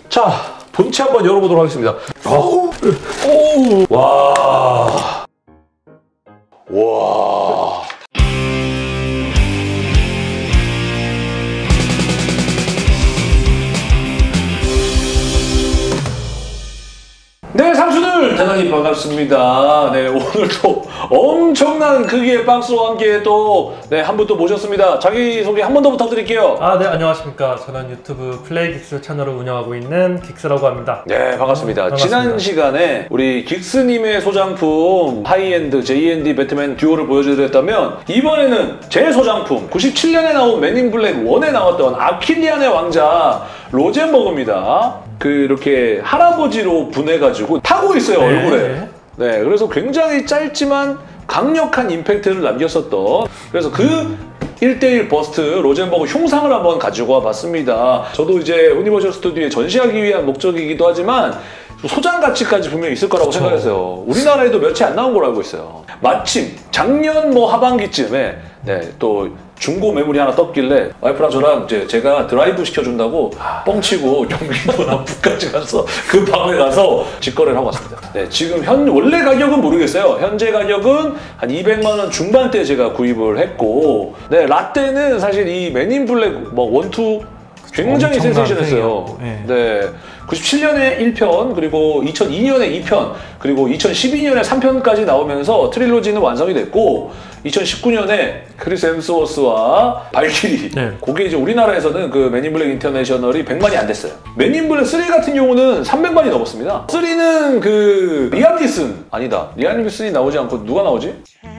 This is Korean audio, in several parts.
자, 본체 한번 열어보도록 하겠습니다. 오, 와. 와. 네, 상수들 대단히 반갑습니다. 네, 오늘도 엄청난 크기의 박스와 함께 또 한 분 또 모셨습니다. 자기소개 한 번 더 부탁드릴게요. 네, 안녕하십니까. 저는 유튜브 플레이긱스 채널을 운영하고 있는 긱스라고 합니다. 네, 반갑습니다. 지난 시간에 우리 긱스님의 소장품 하이엔드 JND 배트맨 듀오를 보여드렸다면 이번에는 제 소장품 97년에 나온 맨인 블랙 1에 나왔던 아킬리안의 왕자 로젠버그입니다. 이렇게 할아버지로 분해가지고 타고 있어요, 얼굴에. 네, 그래서 굉장히 짧지만 강력한 임팩트를 남겼었던, 그래서 그 1:1 버스트 로젠버그 흉상을 한번 가지고 와봤습니다. 저도 이제 유니버셜 스튜디오에 전시하기 위한 목적이기도 하지만 소장 가치까지 분명히 있을 거라고 생각했어요. 우리나라에도 며칠 안 나온 걸로 알고 있어요. 마침 작년 하반기쯤에 또 중고 매물이 하나 떴길래 와이프랑 저랑 제가 드라이브 시켜준다고 뻥치고 경기도 남부까지 가서 그 밤에 가서 직거래를 하고 왔습니다. 네, 지금 원래 가격은 모르겠어요. 현재 가격은 한 200만 원 중반대 제가 구입을 했고, 네, 라떼는 사실 이 맨인 블랙 1, 2 굉장히 센세이션했어요. 네. 97년에 1편, 그리고 2002년에 2편, 그리고 2012년에 3편까지 나오면서 트릴로지는 완성이 됐고, 2019년에 크리스 햄스워스와 발키리, 그게 이제 우리나라에서는 그 맨인 블랙 인터내셔널이 100만이 안 됐어요. 맨인 블랙 3 같은 경우는 300만이 넘었습니다. 3는 리암 니슨, 아니다. 리암 니슨이 나오지 않고 누가 나오지?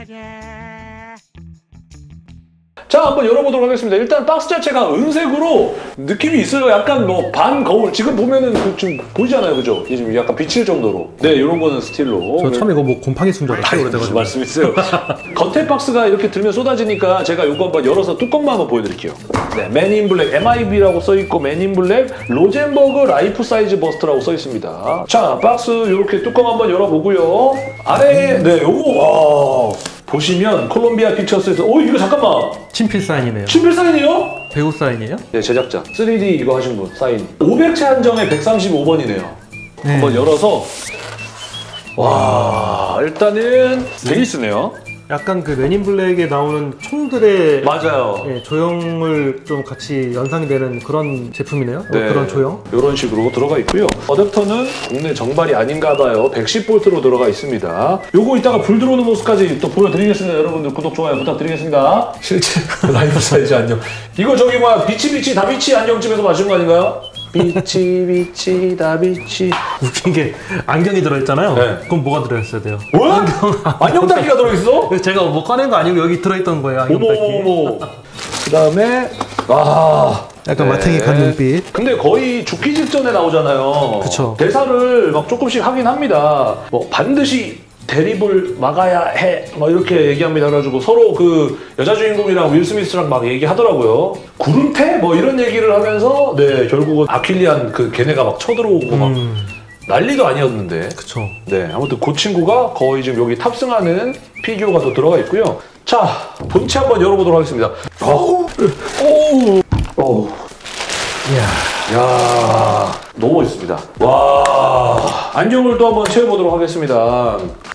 자, 한번 열어보도록 하겠습니다. 일단 박스 자체가 은색으로 느낌이 있어요. 약간 반 거울. 지금 보면은 좀 보이잖아요, 그죠? 지금 약간 비칠 정도로. 네, 이런 거는 스틸로. 저 처음에 이거 곰팡이 쓴 줄 알았어요. 무슨 말씀이세요? 겉에 박스가 이렇게 들면 쏟아지니까 제가 이거 한번 열어서 뚜껑만 한번 보여드릴게요. 네, 맨인 블랙 MIB라고 써있고, 맨인 블랙 로젠버그 라이프 사이즈 버스트라고 써있습니다. 자, 박스 이렇게 뚜껑 한번 열어보고요. 아래에, 요거, 보시면 콜롬비아 픽처스에서 이거 잠깐만! 친필 사인이네요. 친필 사인이요? 배우 사인이에요? 네, 제작자 3D 이거 하신 분 사인 500채 한정에 135번이네요. 한번 열어서 와, 일단은 베이스네요. 약간 그 맨인 블랙에 나오는 총들의 맞아요. 조형을 좀 같이 연상되는 그런 제품이네요. 그런 조형. 이런 식으로 들어가 있고요. 어댑터는 국내 정발이 아닌가 봐요. 110V로 들어가 있습니다. 요거 이따가 불 들어오는 모습까지 또 보여드리겠습니다. 여러분들 구독, 좋아요 부탁드리겠습니다. 실제 라이프 사이즈 안경. 이거 비치 다비치 안경집에서 마신 거 아닌가요? 비치 다비치. 웃긴 게 안경이 들어있잖아요. 그럼 뭐가 들어있어야 돼요? 뭐야? 안경 닦기가 들어있어? 제가 꺼낸 거 아니고 여기 들어있던 거예요. 안경 닦기. 어머. 그 다음에 약간 마탱이칸 눈빛. 근데 거의 죽기 직전에 나오잖아요. 그쵸. 대사를 조금씩 하긴 합니다. 반드시 대립을 막아야 해 이렇게 얘기합니다. 그래가지고 서로 그 여자 주인공이랑 윌 스미스랑 막 얘기하더라고요. 구름태? 이런 얘기를 하면서 결국은 아킬리안 걔네가 쳐들어오고 난리도 아니었는데. 그쵸. 네, 아무튼 그 친구가 거의 지금 여기 탑승하는 피규어가 또 들어가 있고요. 자, 본체 한번 열어보도록 하겠습니다. 이야, 너무 멋있습니다. 와, 안경을 또 한번 채워보도록 하겠습니다.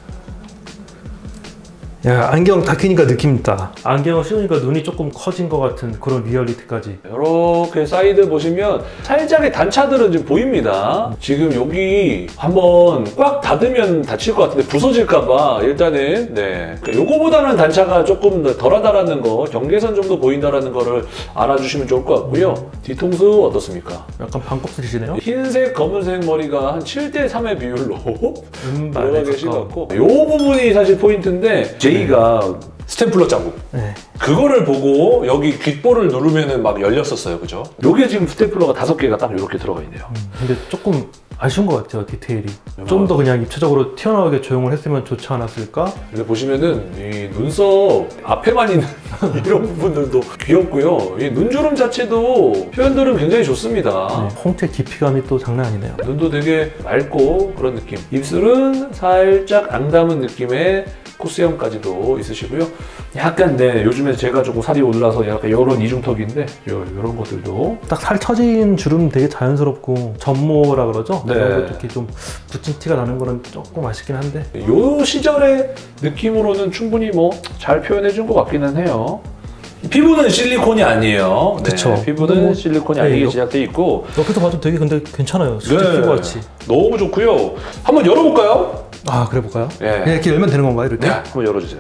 야, 안경 다 끼니까 느낌 있다. 안경을 씌우니까 눈이 조금 커진 것 같은 그런 리얼리티까지. 이렇게 사이드 보시면 살짝의 단차들은 지금 보입니다. 지금 여기 한번 꽉 닫으면 다칠 것 같은데 부서질까봐 일단은 요거보다는 단차가 조금 덜하다라는 거, 경계선 정도 보인다라는 거를 알아주시면 좋을 것 같고요. 뒤통수 어떻습니까? 약간 반곱슬이시네요? 흰색, 검은색 머리가 한 7:3의 비율로 들어가 계신 것 같고, 요 부분이 사실 포인트인데 J가 스탬플러 자국. 그거를 보고 여기 귓볼을 누르면은 막 열렸었어요. 그죠? 요게 지금 스탬플러가 5개가 딱 이렇게 들어가 있네요. 근데 조금 아쉬운 것 같아요, 디테일이. 좀 더 그냥 입체적으로 튀어나오게 조형을 했으면 좋지 않았을까? 근데 보시면은 이 눈썹 앞에만 있는 이런 부분들도 귀엽고요. 이 눈주름 자체도 표현들은 굉장히 좋습니다. 홍채 깊이감이 또 장난 아니네요. 눈도 되게 맑고 그런 느낌. 입술은 살짝 앙담은 느낌의 코스염까지도 있으시고요. 약간 네 요즘에 제가 조금 살이 올라서 약간 이런 이중턱인데 이런 것들도 딱 살 처진 주름 되게 자연스럽고 전모라 그러죠? 네. 그런 것도 이렇게 좀 붙인 티가 나는 거는 조금 아쉽긴 한데 요 시절의 느낌으로는 충분히 뭐 잘 표현해 준 것 같기는 해요. 피부는 실리콘이 아니에요. 네, 그쵸. 피부는 뭐, 실리콘이 네, 아니게 제작돼 있고 옆에서 봐도 되게 근데 괜찮아요. 실제 피부 같이. 너무 좋고요. 한번 열어볼까요? 아 그래 볼까요? 예. 그냥 이렇게 열면 되는 건가요? 이렇게? 네, 한번 열어주세요.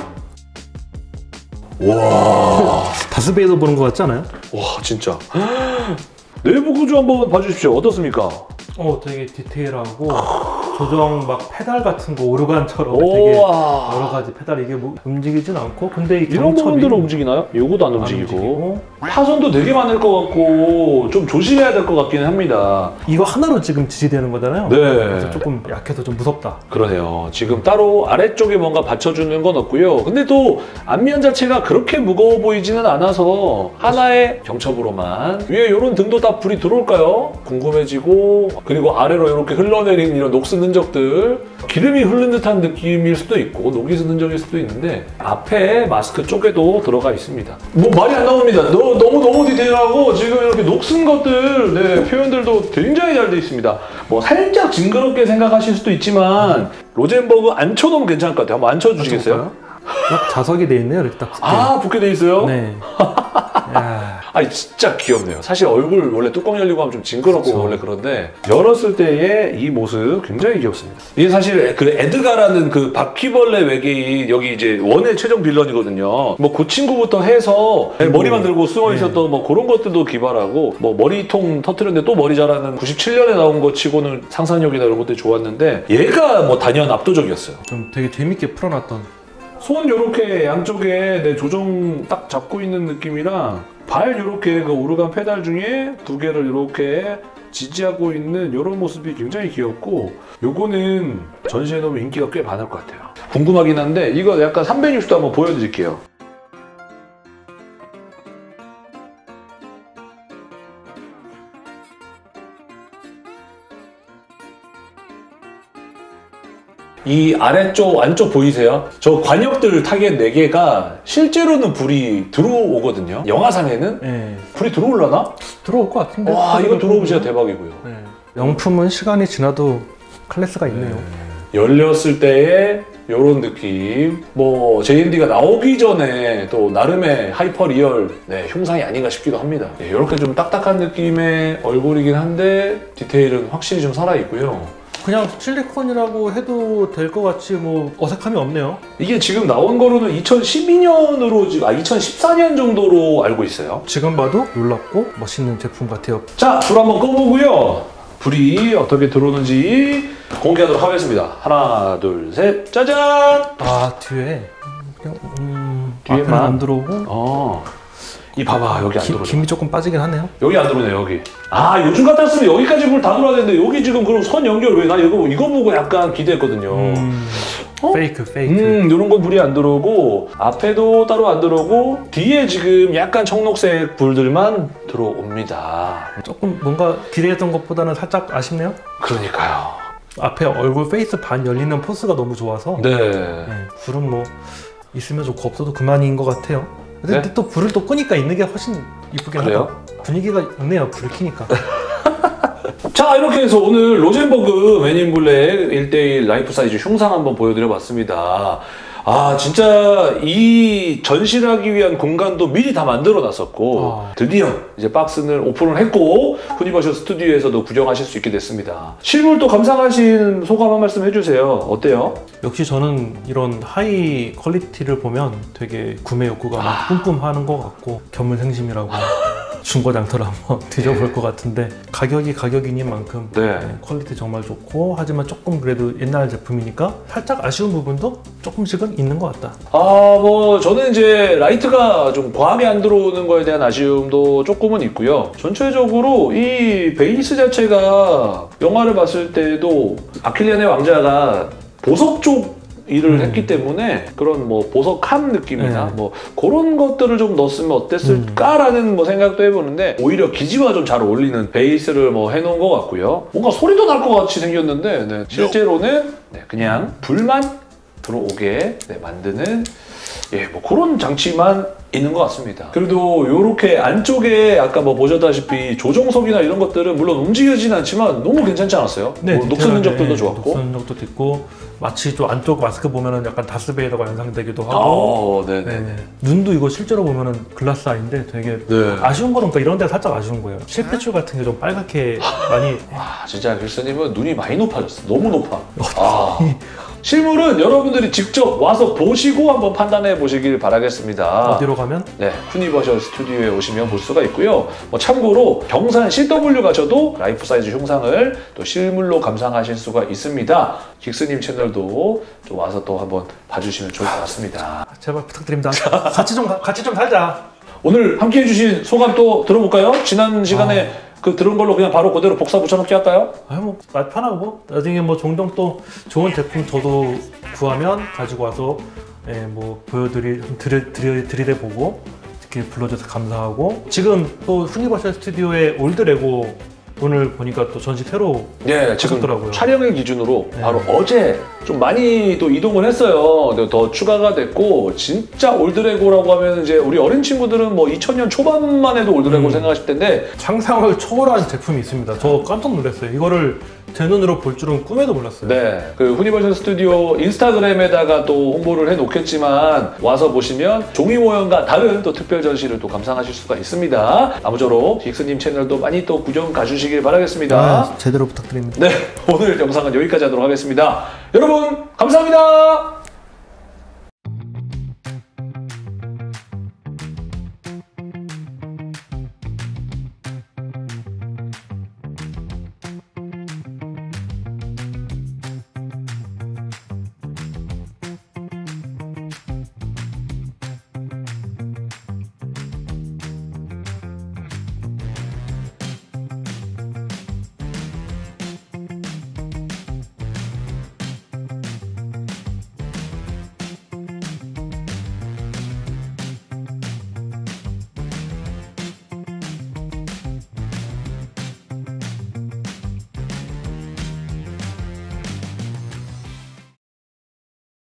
와, 다스베이더 보는 것 같지 않아요? 와 진짜. 내부 구조 한번 봐주십시오. 어떻습니까? 되게 디테일하고 조정 막 페달 같은 거 오르간처럼 되게 우와. 여러 가지 페달 이게 뭐 움직이진 않고 근데 이 이런 경첩이 부분들은 움직이나요? 요거도 안 안 움직이고. 파손도 되게 많을 것 같고 좀 조심해야 될 것 같기는 합니다. 이거 하나로 지금 지지되는 거잖아요. 네. 그래서 조금 약해서 좀 무섭다. 그러네요. 지금 따로 아래쪽에 뭔가 받쳐주는 건 없고요. 근데 또 앞면 자체가 그렇게 무거워 보이지는 않아서 하나의 경첩으로만 위에 이런 등도 다 불이 들어올까요? 궁금해지고 그리고 아래로 이렇게 흘러내린 이런 녹슨 흔적들 기름이 흐른 듯한 느낌일 수도 있고 녹이 쓴 흔적일 수도 있는데 앞에 마스크 쪽에도 들어가 있습니다. 뭐 말이 안 나옵니다. 너무 디테일하고 지금 이렇게 녹슨 것들 네, 표현들도 굉장히 잘 돼 있습니다. 뭐 살짝 징그럽게 생각하실 수도 있지만 로젠버그 앉혀놓으면 괜찮을 것 같아요. 한번 앉혀주시겠어요? 딱 자석이 돼 있네요. 이렇게 딱 붙게. 아 붙게 돼 있어요? 네. 야. 아니 진짜 귀엽네요. 사실 얼굴 원래 뚜껑 열리고 하면 좀 징그럽고 그쵸. 원래 그런데 열었을 때의 이 모습 굉장히 귀엽습니다. 이게 사실 그 에드가라는 그 바퀴벌레 외계인 여기 이제 원의 최종 빌런이거든요. 뭐 그 친구부터 해서 머리만 들고 숨어 있었던 뭐 그런 것들도 기발하고 뭐 머리통 터트렸는데 또 머리 자라는 97년에 나온 거 치고는 상상력이나 이런 것들이 좋았는데 얘가 뭐 단연 압도적이었어요. 좀 되게 재밌게 풀어놨던. 손 요렇게 양쪽에 내 조정 딱 잡고 있는 느낌이랑 발 요렇게 그 오르간 페달 중에 두 개를 요렇게 지지하고 있는 이런 모습이 굉장히 귀엽고 요거는 전시해 놓으면 인기가 꽤 많을 것 같아요. 궁금하긴 한데 이거 약간 360도 한번 보여드릴게요. 이 아래쪽 안쪽 보이세요? 저 관역들 타겟 4개가 실제로는 불이 들어오거든요. 영화상에는 네. 불이 들어올라나? 들어올 것 같은데. 와 이거 들어오면 진짜 대박이고요. 네. 명품은 시간이 지나도 클래스가 있네요. 열렸을 때의 이런 느낌. 뭐 JND가 나오기 전에 또 나름의 하이퍼 리얼 흉상이 아닌가 싶기도 합니다. 이렇게 좀 딱딱한 느낌의 얼굴이긴 한데 디테일은 확실히 좀 살아있고요. 그냥 실리콘이라고 해도 될 것 같이 뭐 어색함이 없네요. 이게 지금 나온 거로는 2012년으로 2014년 정도로 알고 있어요. 지금 봐도 놀랍고 멋있는 제품 같아요. 자, 불 한번 꺼보고요. 불이 어떻게 들어오는지 공개하도록 하겠습니다. 하나, 둘, 셋, 짜잔! 아 뒤에 그냥 뒤에만? 앞에는 안 들어오고 이 봐봐 여기 안 들어오죠. 김이 조금 빠지긴 하네요. 여기 안 들어오네 여기. 아 요즘 같았으면 여기까지 불 다 들어와야 되는데 여기 지금 그럼 선 연결 왜 나 이거 보고 약간 기대했거든요. 페이크. 이런 건 불이 안 들어오고 앞에도 따로 안 들어오고 뒤에 지금 약간 청록색 불들만 들어옵니다. 조금 뭔가 기대했던 것보다는 살짝 아쉽네요. 그러니까요. 앞에 얼굴 페이스 반 열리는 포스가 너무 좋아서 네. 불은 뭐 있으면 좋고 없어도 그만인 것 같아요. 근데 네? 또 불을 또 끄니까 있는 게 훨씬 이쁘긴 그래요? 하다. 분위기가 있네요. 불을 켜니까. 자 이렇게 해서 오늘 로젠버그 맨인블랙 1:1 라이프 사이즈 흉상 한번 보여드려봤습니다. 아 진짜 이 전시를 하기 위한 공간도 미리 다 만들어 놨었고 드디어 이제 박스는 오픈을 했고 후니버셜 스튜디오에서도 구경하실 수 있게 됐습니다. 실물 또 감상하신 소감 한 말씀 해주세요. 어때요? 역시 저는 이런 하이 퀄리티를 보면 되게 구매 욕구가 막 뿜뿜하는 것 같고 견물생심이라고 중고장터를 한번 뒤져볼 것 같은데 가격이 가격이니만큼 퀄리티 정말 좋고 하지만 조금 그래도 옛날 제품이니까 살짝 아쉬운 부분도 조금씩은 있는 것 같다. 뭐 저는 이제 라이트가 좀 과하게 안 들어오는 거에 대한 아쉬움도 조금은 있고요. 전체적으로 이 베이스 자체가 영화를 봤을 때도 아킬리안의 왕자가 보석 쪽 일을 했기 때문에 그런 뭐 보석함 느낌이나 뭐 그런 것들을 좀 넣었으면 어땠을까라는 뭐 생각도 해보는데 오히려 기지와 좀 잘 어울리는 베이스를 뭐 해놓은 것 같고요. 뭔가 소리도 날 것 같이 생겼는데 실제로는 그냥 불만 들어오게 만드는 뭐 그런 장치만 있는 것 같습니다. 그래도 이렇게 안쪽에 아까 뭐 보셨다시피 조정석이나 이런 것들은 물론 움직여지진 않지만 너무 괜찮지 않았어요? 네, 뭐 녹슨 흔적들도 좋았고. 녹슨 흔적도 있고 마치 또 안쪽 마스크 보면은 약간 다스베이더가 연상되기도 하고. 네네. 눈도 이거 실제로 보면은 글라스 아인데 되게 아쉬운 거는 그러니까 이런 데 살짝 아쉬운 거예요. 실패줄 같은 게 좀 빨갛게 많이. 진짜 길스님은 눈이 많이 높아졌어. 너무 높아. 실물은 여러분들이 직접 와서 보시고 한번 판단해 보시길 바라겠습니다. 어디로 가면? 네, 유니버셜 스튜디오에 오시면 볼 수가 있고요. 참고로 경산 CW 가셔도 라이프 사이즈 흉상을 또 실물로 감상하실 수가 있습니다. 긱스님 채널도 좀 와서 또 한번 봐주시면 좋을 것 같습니다. 제발 부탁드립니다. 같이 좀 살자. 오늘 함께 해주신 소감 또 들어볼까요? 지난 시간에 그 들은 걸로 그냥 바로 그대로 복사 붙여넣기 할까요? 뭐 편하고 나중에 뭐 종종 또 좋은 제품 저도 구하면 가지고 와서 뭐 들이대 보고 이렇게 불러줘서 감사하고 지금 또 유니버셜 스튜디오의 올드 레고 오늘 보니까 또 전시 새로 지금 하셨더라고요. 촬영일 기준으로 바로 어제 좀 많이 또 이동을 했어요. 근데 더 추가가 됐고 진짜 올드레고라고 하면 이제 우리 어린 친구들은 뭐 2000년 초반만 해도 올드레고 생각하실 텐데 상상을 초월한 제품이 있습니다. 저 깜짝 놀랐어요. 이거를 제 눈으로 볼 줄은 꿈에도 몰랐어요. 네, 그 유니버셜 스튜디오 인스타그램에다가 또 홍보를 해놓겠지만 와서 보시면 종이 모형과 다른 또 특별 전시를 또 감상하실 수가 있습니다. 아무쪼록 긱스님 채널도 많이 또 구경 가주시길 바라겠습니다. 제대로 부탁드립니다. 네, 오늘 영상은 여기까지 하도록 하겠습니다. 여러분 감사합니다.